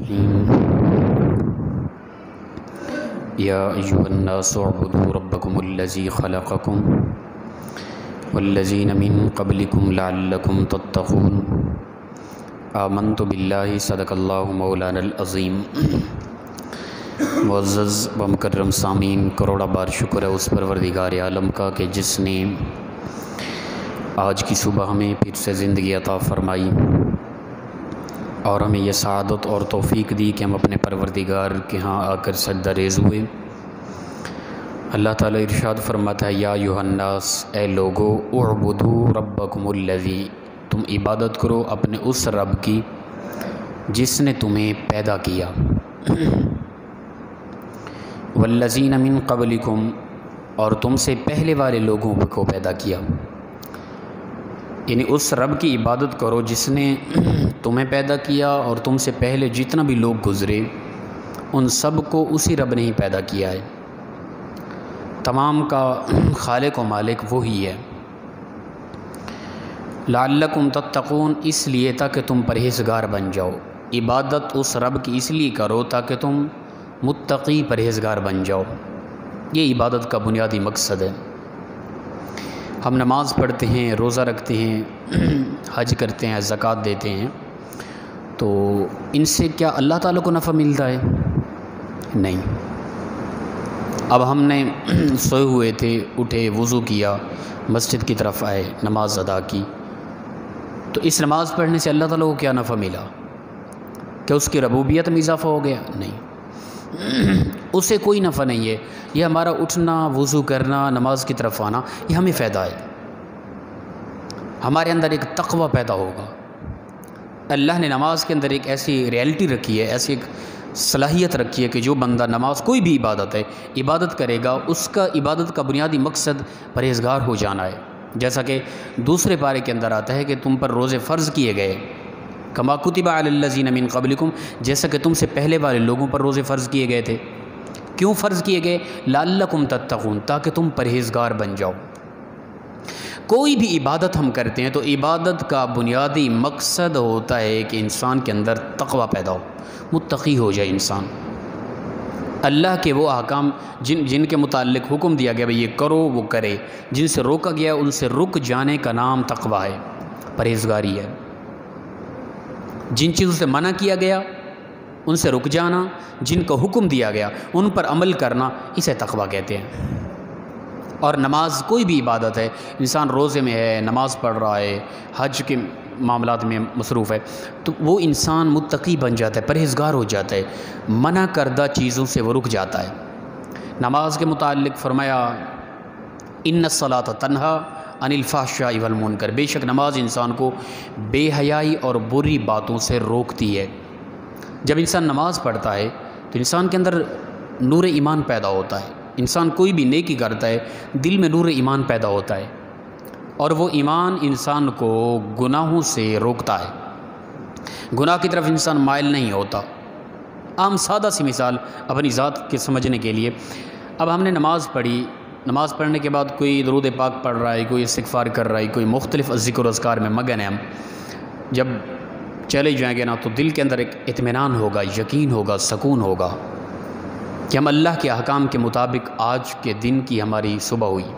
الرحیم یا ایھا الناس اعبدوا ربکم الذی خلقکم والذین من قبلکم لعلکم تتقون آمنت باللہ صدق اللہ مولانا العظیم۔ معزز و مکرم سامعین، کروڑا بار شکر ہے اس پروردگار عالم کا کہ جس نے آج کی صبح ہمیں پھر سے زندگی عطا فرمائی اور ہمیں یہ سعادت اور توفیق دی کہ ہم اپنے پروردگار کے ہاں آ کر سجدہ ریز ہوئے۔ اللہ تعالیٰ ارشاد فرماتا ہے یا ایھا الناس، اے لوگو، اعبدوا ربکم الذی، تم عبادت کرو اپنے اس رب کی جس نے تمہیں پیدا کیا، والذین من قبلکم، اور تم سے پہلے والے لوگوں کو پیدا کیا، یعنی اس رب کی عبادت کرو جس نے تمہیں پیدا کیا اور تم سے پہلے جتنا بھی لوگ گزرے ان سب کو اسی رب نے ہی پیدا کیا ہے۔ تمام کا خالق و مالک وہی ہے۔ لعلکم تتقون، اس لیے تاکہ تم پرہیزگار بن جاؤ۔ عبادت اس رب کی اس لیے کرو تاکہ تم متقی پرہیزگار بن جاؤ، یہ عبادت کا بنیادی مقصد ہے۔ ہم نماز پڑھتے ہیں، روزہ رکھتے ہیں، حج کرتے ہیں، زکوٰۃ دیتے ہیں، تو ان سے کیا اللہ تعالیٰ کو نفع ملتا ہے؟ نہیں۔ اب ہم نے سوئے ہوئے تھے، اٹھے، وضو کیا، مسجد کی طرف آئے، نماز ادا کی، تو اس نماز پڑھنے سے اللہ تعالیٰ کو کیا نفع ملا؟ کیا اس کی ربوبیت میں اضافہ ہو گیا؟ نہیں، اسے کوئی نفع نہیں ہے۔ یہ ہمارا اٹھنا، وضو کرنا، نماز کی طرف آنا، یہ ہمیں فائدہ ہے۔ ہمارے اندر ایک تقوی پیدا ہوگا۔ اللہ نے نماز کے اندر ایک ایسی ریالٹی رکھی ہے، ایسی ایک صلاحیت رکھی ہے کہ جو بندہ نماز، کوئی بھی عبادت ہے، عبادت کرے گا، اس کا عبادت کا بنیادی مقصد پرہیزگار ہو جانا ہے۔ جیسا کہ دوسرے پارے کے اندر آتا ہے کہ تم پر روزے فرض کیے گئے، کما کتب علی الذین من قبلکم، جیسا کہ تم سے پہلے والے لوگوں پر روزے فرض کیے گئے تھے۔ کیوں فرض کیے گئے؟ لعلکم تتقون، تاکہ تم پرہیزگار بن جاؤ۔ کوئی بھی عبادت ہم کرتے ہیں تو عبادت کا بنیادی مقصد ہوتا ہے کہ انسان کے اندر تقوی پیدا ہو، متقی ہو جائے انسان۔ اللہ کے وہ احکام جن کے متعلق حکم دیا گیا بھئی یہ کرو، وہ کرے، جن سے روکا گیا ان سے رک جانے کا نام تقوی ہے، پرہیزگاری ہے۔ جن چیزوں سے منع کیا گیا ان سے رک جانا، جن کو حکم دیا گیا ان پر عمل کرنا، اسے تقوی کہتے ہیں۔ اور نماز کوئی بھی عبادت ہے، انسان روزے میں ہے، نماز پڑھ رہا ہے، حج کے معاملات میں مصروف ہے، تو وہ انسان متقی بن جاتا ہے، پرہیزگار ہو جاتا ہے، منع کردہ چیزوں سے وہ رک جاتا ہے۔ نماز کے متعلق فرمایا ان الصلاۃ تنہی عن الفحشاء والمنکر، بے شک نماز انسان کو بے حیائی اور بری باتوں سے روکتی ہے۔ جب انسان نماز پڑھتا ہے تو انسان کے اندر نور ایمان پیدا ہوتا ہے۔ انسان کوئی بھی نیکی کرتا ہے، دل میں نور ایمان پیدا ہوتا ہے، اور وہ ایمان انسان کو گناہوں سے روکتا ہے، گناہ کی طرف انسان مائل نہیں ہوتا۔ عام سادہ سی مثال اپنی ذات کے سمجھنے کے لیے، اب ہم نے نماز پڑھی، نماز پڑھنے کے بعد کوئی درود پاک پڑھ رہا ہے، کوئی استغفار کر رہا ہے، کوئی مختلف ذکر و اذکار میں مگن ہے، ہم جب چلے جائیں گے نا تو دل کے اندر ایک اطمینان ہوگا، یقین ہوگا، سکون ہوگا کہ ہم اللہ کے احکام کے مطابق آج کے دن کی ہماری صبح ہوئی۔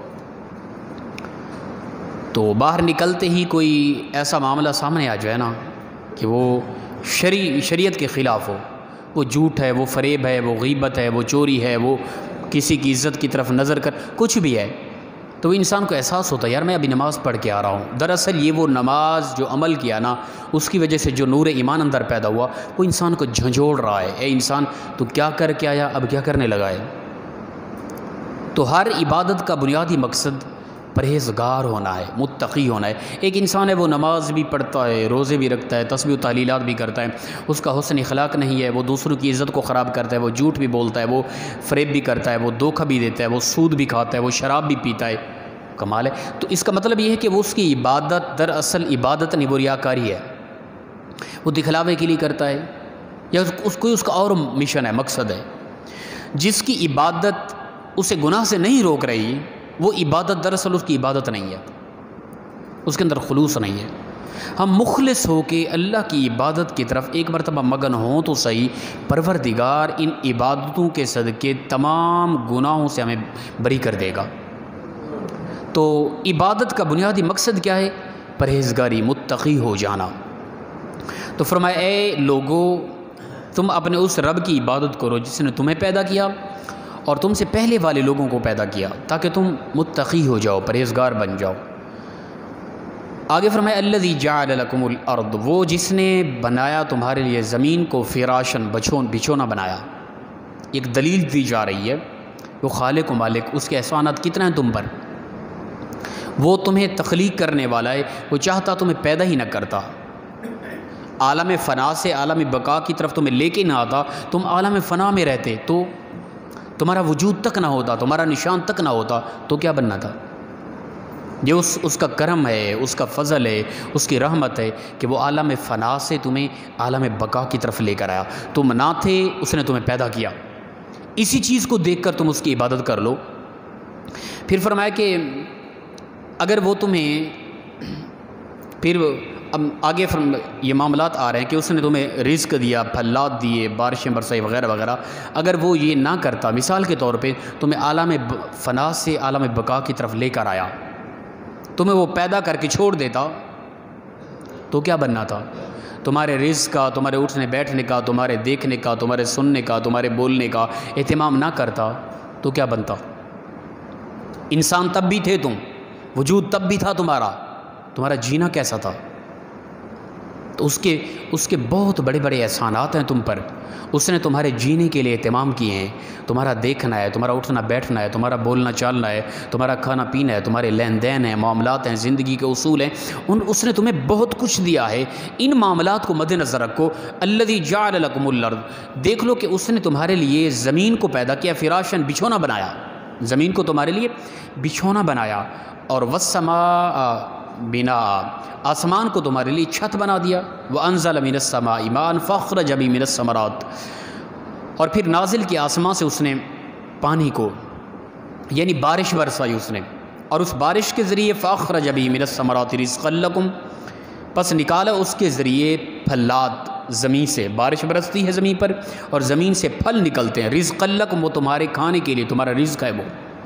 تو باہر نکلتے ہی کوئی ایسا معاملہ سامنے آ جائے نا کہ وہ شریعت کے خلاف ہو، وہ جھوٹ ہے، وہ فریب ہے، وہ غیبت ہے، وہ چوری ہے، وہ کسی کی عزت کی طرف نظر کر کچھ بھی ہے، تو وہ انسان کو احساس ہوتا ہے یار میں ابھی نماز پڑھ کے آ رہا ہوں۔ دراصل یہ وہ نماز جو عمل کیا نا، اس کی وجہ سے جو نور ایمان اندر پیدا ہوا وہ انسان کو جھنجھوڑ رہا ہے، اے انسان تو کیا کر کے آیا، اب کیا کرنے لگا ہے۔ تو ہر عبادت کا بنیادی مقصد پرہیزگار ہونا ہے، متقی ہونا ہے۔ ایک انسان ہے وہ نماز بھی پڑھتا ہے، روزے بھی رکھتا ہے، تسبیح و تحلیلات بھی کرتا ہے، اس کا حسن اخلاق نہیں ہے، وہ دوسروں کی عزت کو خراب کرتا ہے، وہ جھوٹ بھی بولتا ہے، وہ فریب بھی کرتا ہے، وہ دھوکہ بھی دیتا ہے، وہ سود بھی کھاتا ہے، وہ شراب بھی پیتا ہے، کمال ہے۔ تو اس کا مطلب یہ ہے کہ وہ اس کی عبادت دراصل عبادت نہیں، وہ ریاکاری ہے، وہ دکھلاوے کے لیے کرتا ہے، یا اس کا اور مشن ہے، مقصد ہے۔ جس کی عبادت اسے گناہ سے نہیں روک رہی، وہ عبادت دراصل اس کی عبادت نہیں ہے، اس کے اندر خلوص نہیں ہے۔ ہم مخلص ہو کے اللہ کی عبادت کی طرف ایک مرتبہ مگن ہوں تو صحیح، پروردگار ان عبادتوں کے صدقے تمام گناہوں سے ہمیں بری کر دے گا۔ تو عبادت کا بنیادی مقصد کیا ہے؟ پرہیزگاری، متقی ہو جانا۔ تو فرمایا اے لوگو، تم اپنے اس رب کی عبادت کرو جس نے تمہیں پیدا کیا اور تم سے پہلے والے لوگوں کو پیدا کیا، تاکہ تم متقی ہو جاؤ، پرہیزگار بن جاؤ۔ آگے فرمایا الذی جعل لکم الارض، وہ جس نے بنایا تمہارے لیے زمین کو فراشن، بچھونا بنایا۔ ایک دلیل دی جا رہی ہے، وہ خالق و مالک، اس کے احسانات کتنا ہیں تم پر۔ وہ تمہیں تخلیق کرنے والا ہے، وہ چاہتا تمہیں پیدا ہی نہ کرتا، عالم فنا سے عالم بقا کی طرف تمہیں لے کے نہ آتا، تم عالم فنا میں رہتے تو تمہارا وجود تک نہ ہوتا، تمہارا نشان تک نہ ہوتا، تو کیا بننا تھا؟ یہ اس کا کرم ہے، اس کا فضل ہے، اس کی رحمت ہے کہ وہ عالم فنا سے تمہیں عالم بقا کی طرف لے کر آیا۔ تم نہ تھے، اس نے تمہیں پیدا کیا، اسی چیز کو دیکھ کر تم اس کی عبادت کر لو۔ پھر فرمایا کہ اگر وہ تمہیں پھر اب آگے یہ معاملات آ رہے ہیں کہ اس نے تمہیں رزق دیا، پھلات دیے، بارشیں برسائی وغیرہ وغیرہ، اگر وہ یہ نہ کرتا، مثال کے طور پہ تمہیں عالم فنا سے عالم بقا کی طرف لے کر آیا، تمہیں وہ پیدا کر کے چھوڑ دیتا تو کیا بننا تھا؟ تمہارے رزق کا، تمہارے اٹھنے بیٹھنے کا، تمہارے دیکھنے کا، تمہارے سننے کا، تمہارے بولنے کا اہتمام نہ کرتا تو کیا بنتا؟ انسان تب بھی تھے تم، وجود تب بھی تھا تمہارا جینا کیسا تھا؟ تو اس کے بہت بڑے بڑے احسانات ہیں تم پر۔ اس نے تمہارے جینے کے لیے اہتمام کیے ہیں، تمہارا دیکھنا ہے، تمہارا اٹھنا بیٹھنا ہے، تمہارا بولنا چالنا ہے، تمہارا کھانا پینا ہے، تمہارے لین دین ہیں، معاملات ہیں، زندگی کے اصول ہیں، اس نے تمہیں بہت کچھ دیا ہے۔ ان معاملات کو مد نظر رکھو۔ الذی جعل لکم الارض، دیکھ لو کہ اس نے تمہارے لیے زمین کو پیدا کیا، فراشن، بچھونا بنایا، زمین کو تمہارے لیے بچھونا بنایا، اور والسماء بناء، آسمان کو تمہارے لیے چھت بنا دیا، وانزل من السماء ماء فاخرج به من الثمرات، اور پھر نازل کیا آسمان سے اس نے پانی کو، یعنی بارش برسائی اس نے، اور اس بارش کے ذریعے فاخرج به من الثمرات رزقا لکم، پس نکالا اس کے ذریعے پھلات زمین سے، بارش برستی ہے زمین پر اور زمین سے پھل نکلتے ہیں، رزقا لکم، وہ تمہارے کھانے کے لیے، تمہارا رزق ہے وہ۔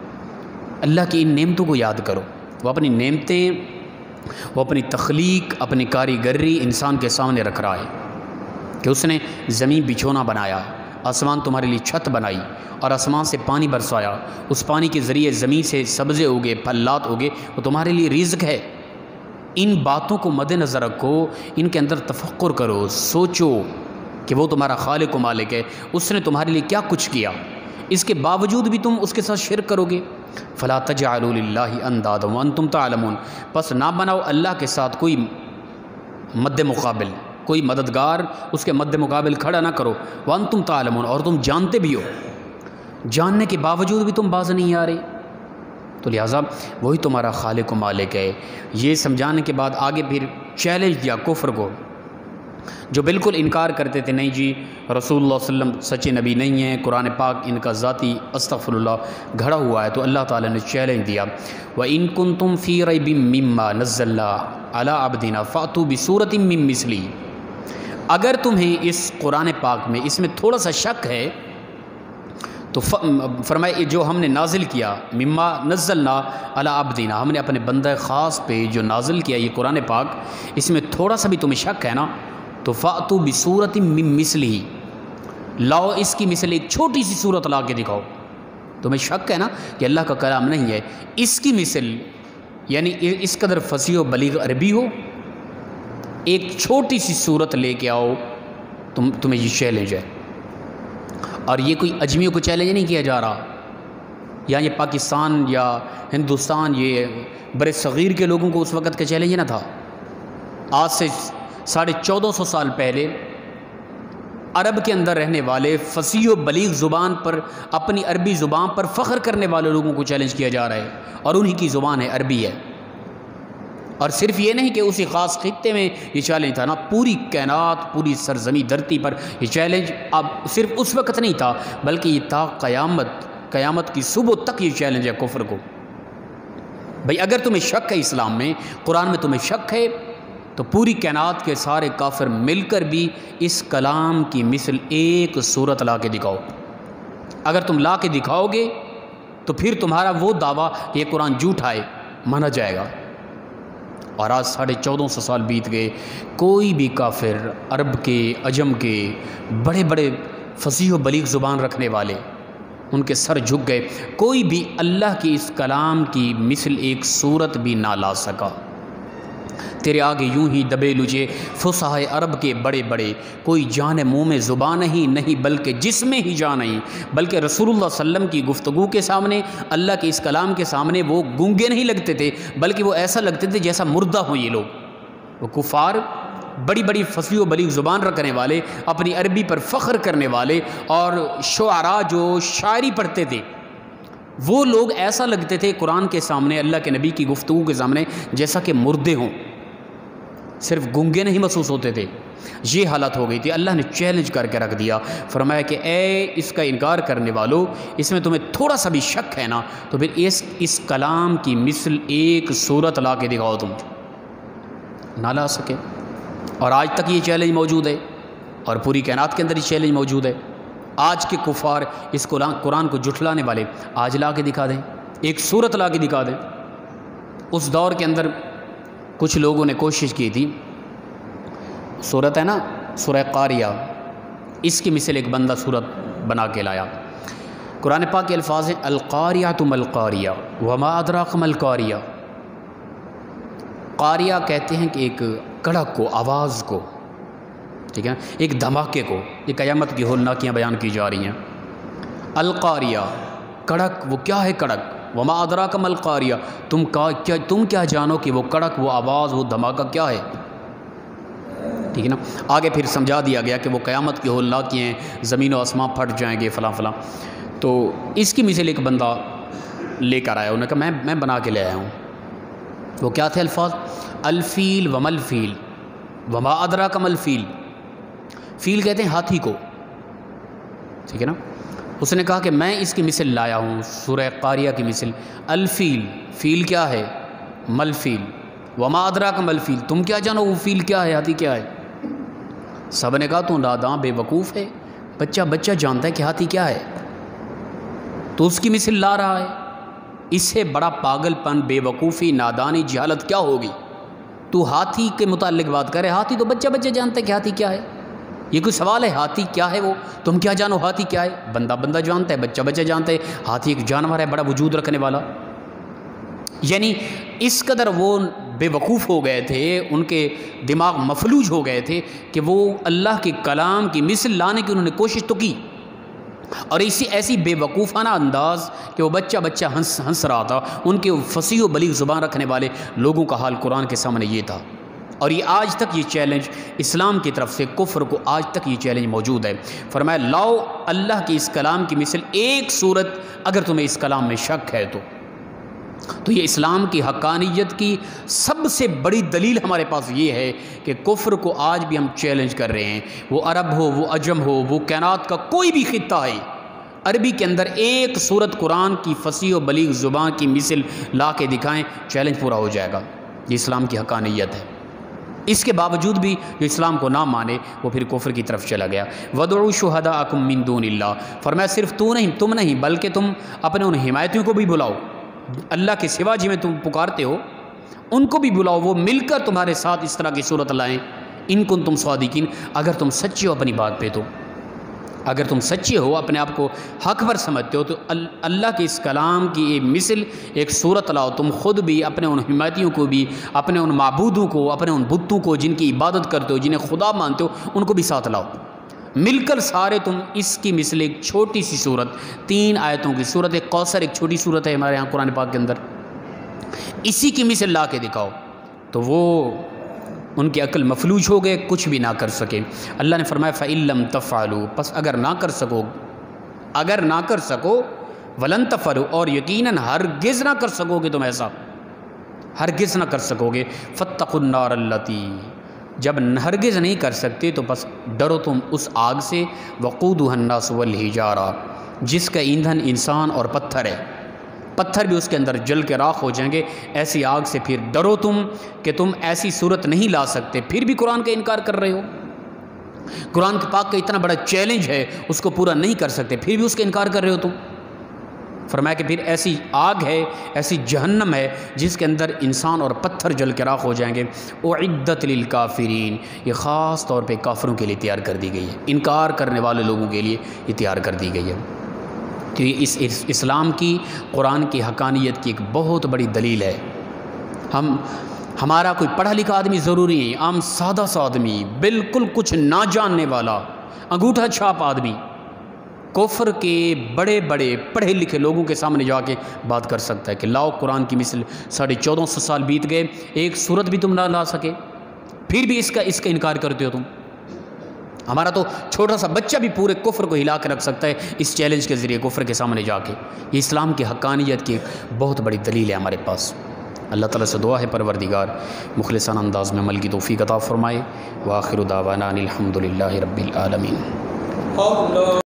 اللہ کی ان نعمتوں کو یاد کرو، وہ اپنی نعمتیں، وہ اپنی تخلیق، اپنی کاریگری انسان کے سامنے رکھ رہا ہے کہ اس نے زمین بچھونا بنایا، آسمان تمہارے لیے چھت بنائی، اور آسمان سے پانی برسایا، اس پانی کے ذریعے زمین سے سبزے اگے، پھلات اگے، وہ تمہارے لیے رزق ہے۔ ان باتوں کو مد نظر رکھو، ان کے اندر تفکر کرو، سوچو کہ وہ تمہارا خالق و مالک ہے، اس نے تمہارے لیے کیا کچھ کیا، اس کے باوجود بھی تم اس کے ساتھ شرک کرو گے۔ فلا تجعلوا للہ اندادا وانتم تعلمون، پس نہ بناؤ اللہ کے ساتھ کوئی مد مقابل، کوئی مددگار اس کے مد مقابل کھڑا نہ کرو، وانتم تعلمون، اور تم جانتے بھی ہو، جاننے کے باوجود بھی تم باز نہیں آ رہے، تو لہٰذا وہی تمہارا خالق و مالک ہے۔ یہ سمجھانے کے بعد آگے پھر چیلنج دیا کفر کو، جو بالکل انکار کرتے تھے، نہیں جی رسول اللہ صلی اللہ علیہ وسلم سچے نبی نہیں ہیں، قرآن پاک ان کا ذاتی استغفر اللہ گھڑا ہوا ہے، تو اللہ تعالیٰ نے چیلنج دیا، وَإِن كُنتُمْ فِي رَيْبٍ مِّمَّا نَزَّلْنَا عَلَىٰ عَبْدِنَا فَأْتُوا بِسُورَةٍ مِّن مِّثْلِهِ، اگر تمہیں اس قرآن پاک میں اس میں تھوڑا سا شک ہے تو فرمائے جو ہم نے نازل کیا، مما نزلنا علی عبدنا، ہم نے اپنے بندہ خاص پہ جو نازل کیا یہ قرآن پاک، اس میں تھوڑا سا بھی تمہیں شک ہے نا، تو فأتوا بصورت من مثلہ، لاؤ اس کی مثل ایک چھوٹی سی صورت لا کے دکھاؤ۔ تمہیں شک ہے نا کہ اللہ کا کلام نہیں ہے، اس کی مثل یعنی اس قدر فصیح و بلیغ عربی ہو، ایک چھوٹی سی صورت لے کے آؤ، تمہیں یہ چیلنج ہے۔ اور یہ کوئی اجمیوں کو چیلنج نہیں کیا جا رہا، یا یہ پاکستان یا ہندوستان، یہ برِ صغیر کے لوگوں کو اس وقت کا چیلنج نہ تھا۔ آج سے 1450 سال پہلے عرب کے اندر رہنے والے فصیح و بلیغ زبان پر، اپنی عربی زبان پر فخر کرنے والے لوگوں کو چیلنج کیا جا رہا ہے، اور انہی کی زبان ہے، عربی ہے۔ اور صرف یہ نہیں کہ اسی خاص خطے میں یہ چیلنج تھا نا، پوری کائنات، پوری سرزمین دھرتی پر یہ چیلنج اب صرف اس وقت نہیں تھا، بلکہ یہ تا قیامت کی صبح تک یہ چیلنج ہے کفر کو۔ بھئی اگر تمہیں شک ہے اسلام میں، قرآن میں تمہیں شک ہے، تو پوری کائنات کے سارے کافر مل کر بھی اس کلام کی مثل ایک صورت لا کے دکھاؤ، اگر تم لا کے دکھاؤ گے تو پھر تمہارا وہ دعویٰ کہ یہ قرآن جھوٹا ہے مانا جائے گا۔ اور آج 1450 سال بیت گئے، کوئی بھی کافر عرب کے، عجم کے، بڑے بڑے فصیح و بلیغ زبان رکھنے والے، ان کے سر جھک گئے، کوئی بھی اللہ کی اس کلام کی مثل ایک صورت بھی نہ لا سکا۔ تیرے آگے یوں ہی دبے لجے فصحاء عرب کے بڑے بڑے، کوئی جان منہ میں زبان ہی نہیں بلکہ جسم میں ہی جان نہیں، بلکہ رسول اللہ صلی اللہ علیہ وسلم کی گفتگو کے سامنے، اللہ کے اس کلام کے سامنے وہ گونگے نہیں لگتے تھے، بلکہ وہ ایسا لگتے تھے جیسا مردہ ہوں یہ لوگ۔ وہ کفار، بڑی بڑی فصیح و بلیغ زبان رکھنے والے، اپنی عربی پر فخر کرنے والے، اور شعراء جو شاعری پڑھتے تھے، وہ لوگ ایسا لگتے تھے قرآن کے سامنے، اللہ کے نبی کی گفتگو کے سامنے، جیسا کہ مردے ہوں، صرف گونگے نہیں محسوس ہوتے تھے۔ یہ حالت ہو گئی تھی۔ اللہ نے چیلنج کر کے رکھ دیا، فرمایا کہ اے اس کا انکار کرنے والو، اس میں تمہیں تھوڑا سا بھی شک ہے نا، تو پھر اس کلام کی مثل ایک صورت لا کے دکھاؤ، تم نہ لا سکے۔ اور آج تک یہ چیلنج موجود ہے، اور پوری کائنات کے اندر یہ چیلنج موجود ہے۔ آج کے کفار اس قرآن کو جھٹلانے والے آج لا کے دکھا دیں، ایک صورت لا کے دکھا دیں۔ اس دور کے اندر کچھ لوگوں نے کوشش کی تھی، صورت ہے نا سورہ قاریہ، اس کی مثل ایک بندہ صورت بنا کے لایا۔ قرآن پاک کے الفاظ ہیں القاریۃ ما القاریہ وما ادراک ما القاریہ۔ قاریہ کہتے ہیں کہ ایک کڑک کو، آواز کو، ٹھیک ہے، ایک دھماکے کو، یہ قیامت کی ہولناکیاں بیان کی جا رہی ہیں۔ القاریہ کڑک، وہ کیا ہے کڑک؟ وما ادراک ما القاریہ، تم کیا جانو کہ وہ کڑک، وہ آواز، وہ دھماکہ کیا ہے؟ ٹھیک ہے نا۔ آگے پھر سمجھا دیا گیا کہ وہ قیامت کی ہولناکیاں ہیں، زمین و آسمان پھٹ جائیں گے، فلاں فلاں۔ تو اس کی مثل ایک بندہ لے کر آیا، انہوں نے کہا میں بنا کے لے آیا ہوں۔ وہ کیا تھے الفاظ؟ الفیل وما الفیل وما ادراک ما الفیل۔ فیل کہتے ہیں ہاتھی کو، ٹھیک ہے نا۔ اس نے کہا کہ میں اس کی مثل لایا ہوں، سورہ قاریہ کی مثل۔ الفیل، فیل کیا ہے؟ مل فیل وما ادراک ما الفیل، تم کیا جانو وہ فیل کیا ہے، ہاتھی کیا ہے؟ سب نے کہا تو ناداں بے وقوف ہے، بچہ جانتا ہے کہ ہاتھی کیا ہے، تو اس کی مثل لا رہا ہے۔ اس سے بڑا پاگل پن، بے وقوفی، نادانی، جہالت کیا ہوگی؟ تو ہاتھی کے متعلق بات کرے، ہاتھی تو بچہ جانتا ہے کہ ہاتھی کیا ہے۔ یہ کوئی سوال ہے؟ ہاتھی کیا ہے وہ؟ تم کیا جانو ہاتھی کیا ہے؟ بندہ جانتا ہے، بچہ جانتا ہے، ہاتھی ایک جانور ہے بڑا وجود رکھنے والا۔ یعنی اس قدر وہ بے وقوف ہو گئے تھے، ان کے دماغ مفلوج ہو گئے تھے کہ وہ اللہ کے کلام کی مثل لانے کی انہوں نے کوشش تو کی، اور ایسی بے وقوفانہ انداز کہ وہ بچہ ہنس رہا تھا۔ ان کے فصیح و بلیغ زبان رکھنے والے لوگوں کا حال قرآن کے سامنے یہ تھا۔ اور یہ آج تک یہ چیلنج اسلام کی طرف سے کفر کو آج تک یہ چیلنج موجود ہے۔ فرمایا لاؤ اللہ کی اس کلام کی مثل ایک صورت، اگر تمہیں اس کلام میں شک ہے تو یہ اسلام کی حقانیت کی سب سے بڑی دلیل ہمارے پاس یہ ہے کہ کفر کو آج بھی ہم چیلنج کر رہے ہیں، وہ عرب ہو، وہ عجم ہو، وہ کائنات کا کوئی بھی خطہ ہے، عربی کے اندر ایک صورت قرآن کی فصیح و بلیغ زبان کی مثل لا کے دکھائیں، چیلنج پورا ہو جائے گا۔ یہ اسلام کی حقانیت ہے۔ اس کے باوجود بھی جو اسلام کو نہ مانے وہ پھر کفر کی طرف چلا گیا۔ وَادْعُوا شُهَدَاءَكُم مِّن دُونِ اللَّهِ، فرمایا صرف تم نہیں بلکہ تم اپنے ان حمایتیوں کو بھی بلاؤ، اللہ کے سوا جنہیں تم پکارتے ہو ان کو بھی بلاؤ، وہ مل کر تمہارے ساتھ اس طرح کی صورت لائیں، ان کنتم صادقین، اگر تم سچے ہو اپنی بات پہ، تو اگر تم سچے ہو، اپنے آپ کو حق پر سمجھتے ہو، تو اللہ کے اس کلام کی ایک مثل، ایک صورت لاؤ، تم خود بھی، اپنے ان حمایتیوں کو بھی، اپنے ان معبودوں کو، اپنے ان بتوں کو جن کی عبادت کرتے ہو، جنہیں خدا مانتے ہو، ان کو بھی ساتھ لاؤ، مل کر سارے تم اس کی مثل ایک چھوٹی سی صورت، 3 آیتوں کی صورت کوثر، ایک چھوٹی صورت ہے ہمارے یہاں قرآن پاک کے اندر، اسی کی مثل لا کے دکھاؤ۔ تو وہ ان کی عقل مفلوج ہو گئے، کچھ بھی نہ کر سکے۔ اللہ نے فرمایا فَإِن لَّمْ تَفْعَلُوا، پس اگر نہ کر سکو وَلَن تَفْعَلُوا، اور یقیناً ہرگز نہ کر سکو گے، تم ایسا ہرگز نہ کر سکو گے، فَاتَّقُوا النَّارَ الَّتِي، جب ہرگز نہیں کر سکتے تو بس ڈرو تم اس آگ سے، وَقُودُهَا النَّاسُ وَالْحِجَارَةُ، جس کا ایندھن انسان اور پتھر ہے، پتھر بھی اس کے اندر جل کے راکھ ہو جائیں گے، ایسی آگ سے پھر ڈرو تم کہ تم ایسی صورت نہیں لا سکتے، پھر بھی قرآن کا انکار کر رہے ہو۔ قرآن پاک کا اتنا بڑا چیلنج ہے، اس کو پورا نہیں کر سکتے، پھر بھی اس کا انکار کر رہے ہو تم۔ فرمایا کہ پھر ایسی آگ ہے، ایسی جہنم ہے جس کے اندر انسان اور پتھر جل کے راکھ ہو جائیں گے۔ اعدت للکافرین، یہ خاص طور پہ کافروں کے لیے تیار کر دی گئی ہے، انکار کرنے والے لوگوں کے لیے یہ تیار کر دی گئی ہے۔ تو یہ اس اسلام کی، قرآن کی حقانیت کی ایک بہت بڑی دلیل ہے۔ ہمارا کوئی پڑھا لکھا آدمی ضروری نہیں، عام سادہ سا آدمی، بالکل کچھ نہ جاننے والا، انگوٹھا چھاپ آدمی، کفر کے بڑے بڑے پڑھے لکھے لوگوں کے سامنے جا کے بات کر سکتا ہے کہ لاؤ قرآن کی مثل، 1450 سال بیت گئے، ایک صورت بھی تم نہ لا سکے، پھر بھی اس کا انکار کرتے ہو تم۔ ہمارا تو چھوٹا سا بچہ بھی پورے کفر کو ہلا کے رکھ سکتا ہے اس چیلنج کے ذریعے، کفر کے سامنے جا کے۔ یہ اسلام کی حقانیت کی بہت بڑی دلیل ہے ہمارے پاس۔ اللہ تعالیٰ سے دعا ہے پروردگار مخلصانہ انداز میں عمل کی توفیق عطا فرمائے۔ وآخر دعوانا ان الحمد للہ رب العالمین۔